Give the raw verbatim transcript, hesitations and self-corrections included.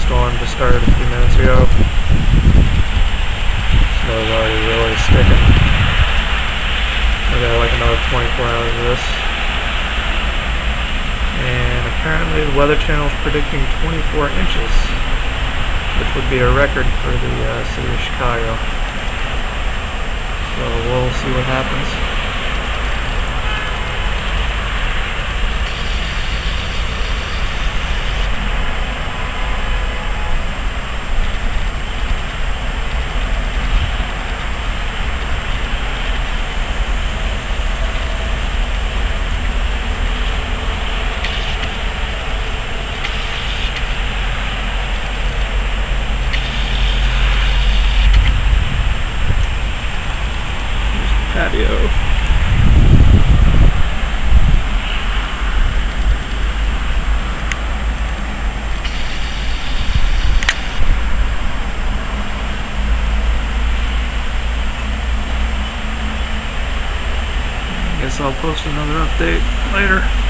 thunderstorm just started a few minutes ago. Snow's already really sticking. I got like another twenty-four hours of this. And apparently the Weather Channel is predicting twenty-four inches, which would be a record for the uh, city of Chicago. So we'll see what happens. Patio. Guess I'll post another update later.